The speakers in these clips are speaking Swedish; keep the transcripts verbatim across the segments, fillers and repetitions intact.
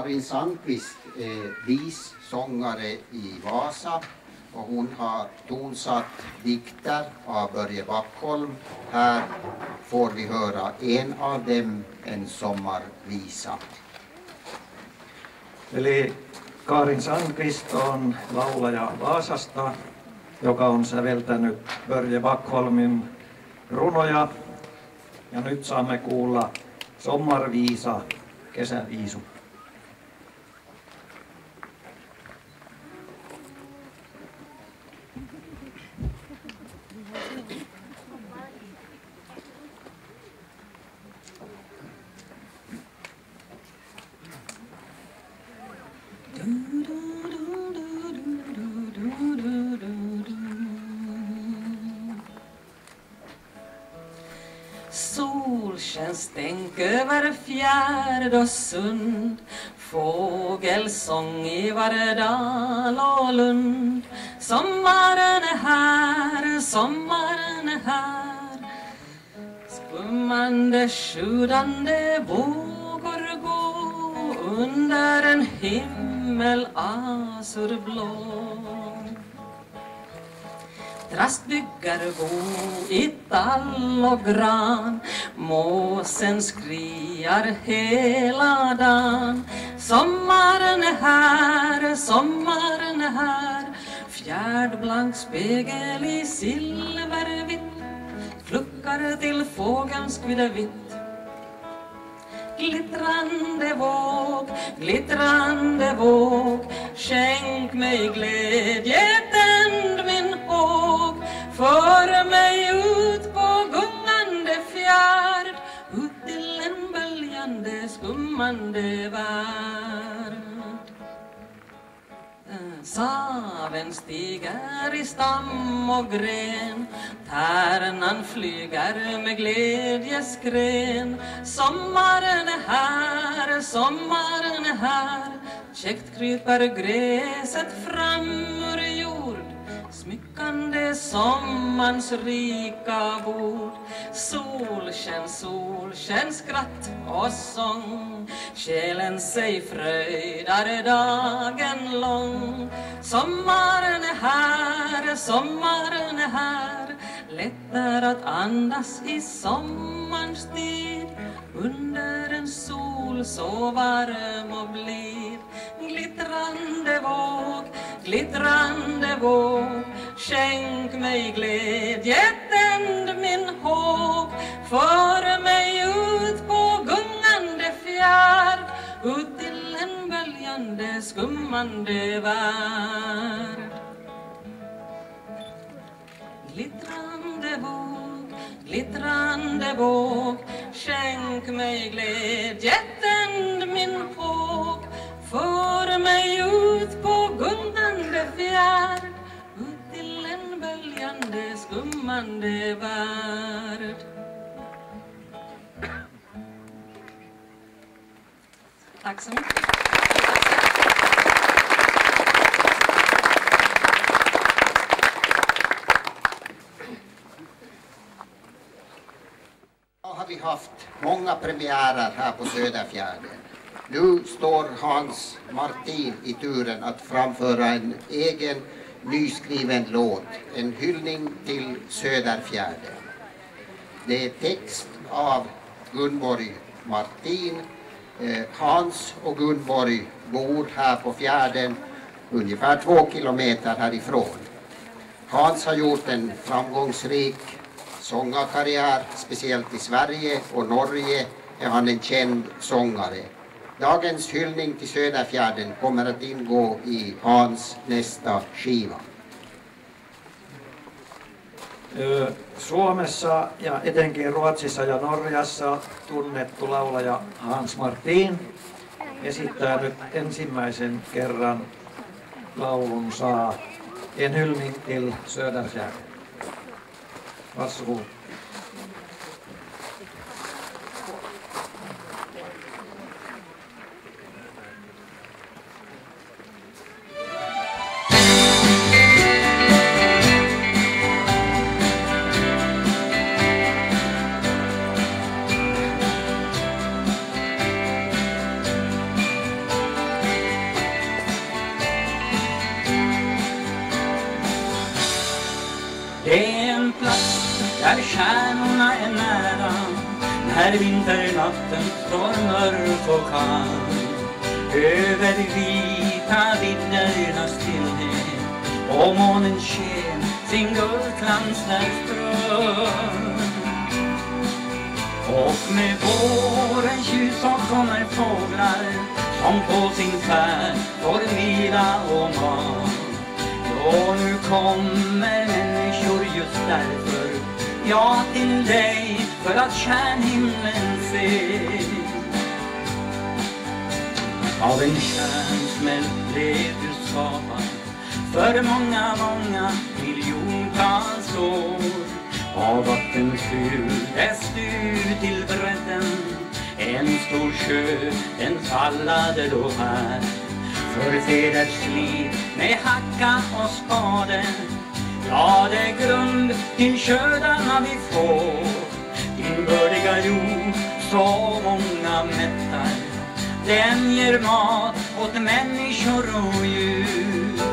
Karin Sandqvist är vissångare i Vasa och hon har tonsatt dikter av Börje Backholm. Här får vi höra en av dem, En sommarvisa. Eli Karin Sandqvist on laulaja Vaasasta, joka on säveltänyt Börje Backholmin runoja. Ja nyt saamme kuulla Sommarvisa, kesäviisu. Solskänstänk över fjärd och sund, fågelsång i varje dal och lund. Sommaren är här, sommaren är här. Skummande, sjudande vågor gå under en himmel azurblå. Trastbyggar bo i tall och gran, måsen skriar hela dagen. Sommaren är här, sommaren är här. Fjärdblank spegel i silvervitt kluckar till fågelns kviddervitt. Glittrande våg, glittrande våg, skänk mig glädje, tänd min håg. För mig ut på gungande fjärd, ut till en böljande, skummande värld. Saven stiger i stam och gren, tärnan flyger med glädjeskren. Sommaren är här, sommaren är här. Käckt kryper gräset fram ur jord, smyckande sommarns rika bord. Solsken, solsken, skratt och sång, själen sig fröjdar dagen lång. Sommaren är här, sommaren är här. Lättar att andas i sommarns tid, under en sol så varm och blid. Glittrande våg, glittrande våg, skänk mig glädje, tänd min håg. För mig ut på gungande fjärd, ut till en böljande, skummande värld. Glittrande våg, glittrande våg, skänk mig glädje, tänd min håg. För mig ut på gungande fjärd, ut till en böljande, skummande värld. Tack så mycket. Har vi haft många premiärer här på Söderfjärden. Nu står Hans Martin i turen att framföra en egen nyskriven låt, en hyllning till Söderfjärden. Det är text av Gunborg Martin. Hans och Gunborg bor här på fjärden, ungefär två kilometer härifrån. Hans har gjort en framgångsrik sångarkarriär, speciellt i Sverige och Norge är han en känd sångare. Dagens hyllning till Söderfjärden kommer att ingå i Hans nästa skiva. Suomessa ja etenkin Ruotsissa ja Norjassa tunnettu laulaja Hans Martin esittää nyt ensimmäisen kerran laulunsa En hyllning till Söderfjärden. Varsågod. där stjärnorna är nära, när vinternatten står mörk och kall. Över vita viddernas stillhet och månens sken sin guldglans där strör. Och med vårens ljus så kommer fåglar som på sin färd får vila och mat. Och nu kommer människor just därför, ja till dig för att stjärnhimlen se. Av en stjärnsmält blev du skapad för många, många miljontals år. Av vatten fylldes du till bredden, en stor sjö, den fallade då här. För feders liv med hacka och spade, ja det är grund till sködarna vi får. Din bördiga jord så många mättar, den ger mat åt människor och djur.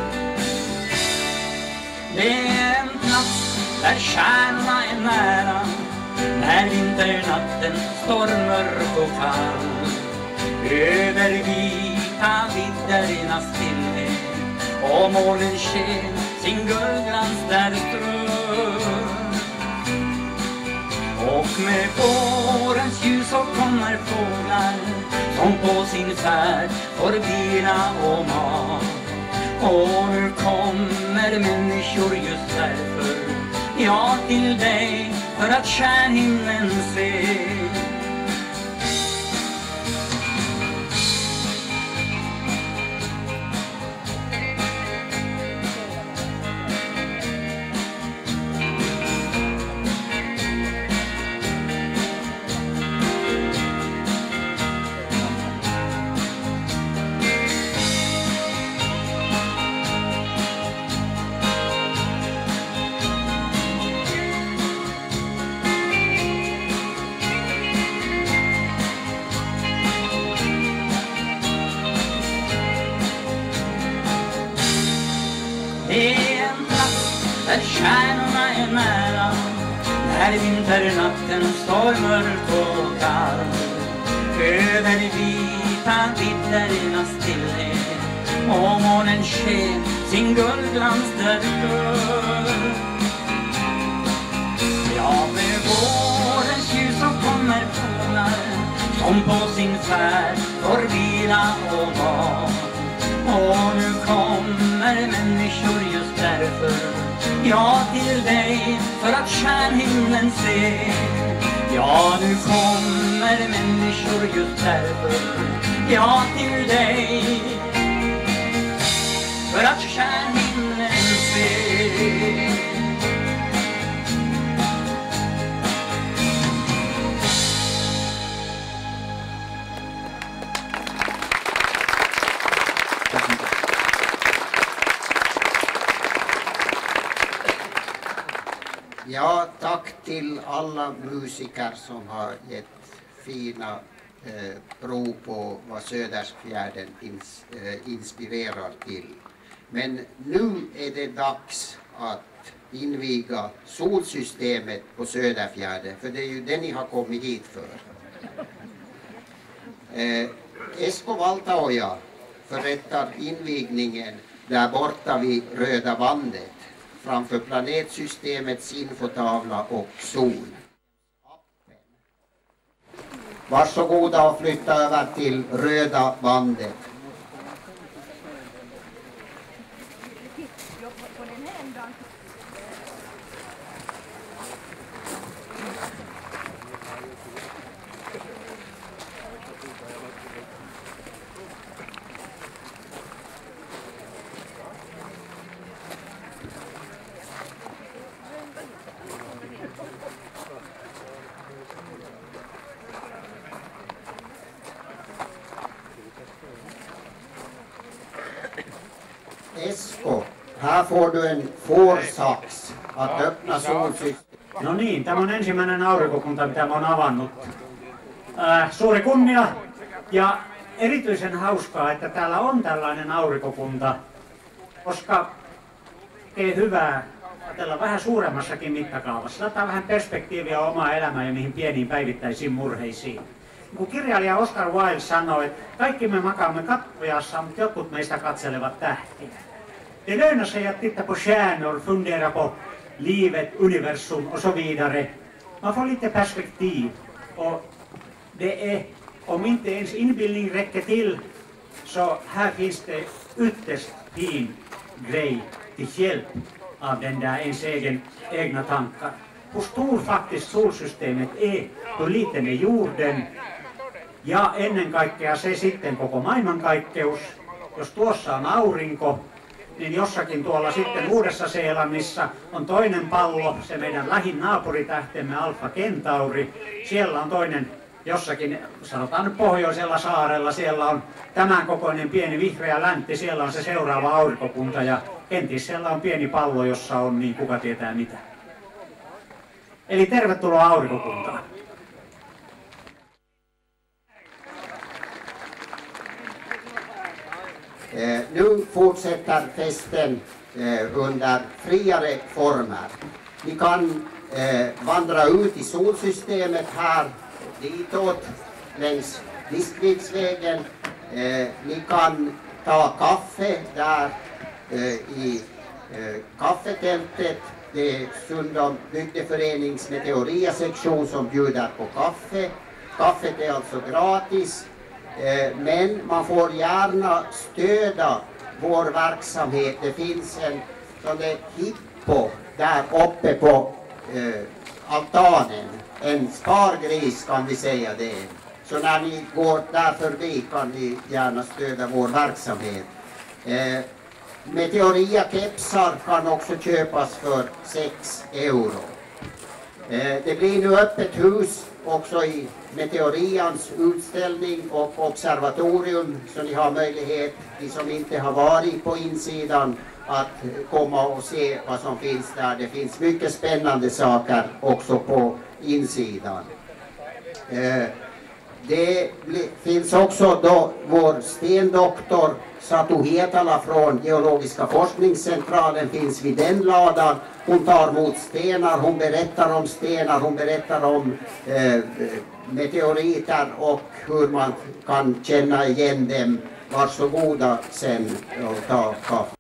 Det är en plats där stjärnorna är nära, när vinternatten står mörk och kall. Över vita viddernas stillhet och målens sken sin guldglans där strör. Och med vårens ljus så kommer fåglar som på sin färd får vila och mat. Och nu kommer människor just därför, ja till dig för att stjärnhimlen se. Det är en plats där stjärnorna är nära, när vinternatten står mörk och kall. Över vita viddernas stillhet och månens sken sin guldglans där dör. Ja, med vårens ljus så kommer fåglar som på sin färd får vila och mat. Och nu kommer människor just därför, ja till dig för att stjärnhimlen se. Ja, nu kommer människor just därför, ja till dig för att stjärnhimlen se. Ja, tack till alla musiker som har gett fina eh, prov på vad Södersfjärden ins, eh, inspirerar till. Men nu är det dags att inviga solsystemet på Söderfjärden, för det är ju det ni har kommit hit för. Eh, Esko Valtaoja förrättar invigningen där borta vid Röda bandet, framför planetsystemets infotavla och sol. Varsågoda och flytta över till Röda bandet. Esko, här får du en fårsax att öppna solsystemet. No niin, tämä on ensimmäinen aurinkokunta, mitä mä oon avannut. Äh, suuri kunnia ja erityisen hauskaa, että täällä on tällainen aurinkokunta, koska tekee hyvää ajatella vähän suuremmassakin mittakaavassa. Laittaa vähän perspektiiviä omaa elämää ja niihin pieniin päivittäisiin murheisiin. Kun kirjailija Oscar Wilde sanoi, että kaikki me makaamme kattujassa, mutta jotkut meistä katselevat tähtiä. Det lönar sig att titta på stjärnor, fundera på livet, universum och så vidare. Man får lite perspektiv. Och det är, om inte ens inbildning räcker till, så här finns det ytterst fin grej till hjälp av den där ens egen, egna tankar. Hur stor faktiskt solsystemet är, hur liten är jorden ja ennen kaikkea se sitten koko maailmankaikkeus. Jos tuossa on aurinko, niin jossakin tuolla sitten Uudessa-Seelannissa on toinen pallo, se meidän lähin naapuritähtemme Alfa Centauri. Siellä on toinen jossakin, sanotaan nyt pohjoisella saarella, siellä on tämän kokoinen pieni vihreä läntti, siellä on se seuraava aurinkokunta ja kenties siellä on pieni pallo, jossa on niin kuka tietää mitä. Eli tervetuloa aurinkokuntaan. Eh, nu fortsätter festen eh, under friare former. Ni kan eh, vandra ut i solsystemet här ditåt längs Diskviksvägen. Eh, ni kan ta kaffe där eh, i eh, kaffetältet. Det är Sundom bygdeförenings meteoria-sektion som bjuder på kaffe. Kaffet är alltså gratis. Men man får gärna stödja vår verksamhet. Det finns en sån där hippo där uppe på eh, altanen. En spargris kan vi säga det. Så när ni går där förbi kan ni gärna stödja vår verksamhet. Eh, Meteoria-kepsar kan också köpas för sex euro. Eh, det blir nu öppet hus också i Meteorians utställning och observatorium, så ni har möjlighet, ni som inte har varit på insidan, att komma och se vad som finns där. Det finns mycket spännande saker också på insidan. Eh, det finns också då vår stendoktor Satu Hietala från Geologiska forskningscentralen finns vid den ladan. Hon tar emot stenar, hon berättar om stenar, hon berättar om eh, meteoriter och hur man kan känna igen dem. Varsågoda sen och ta kaffe.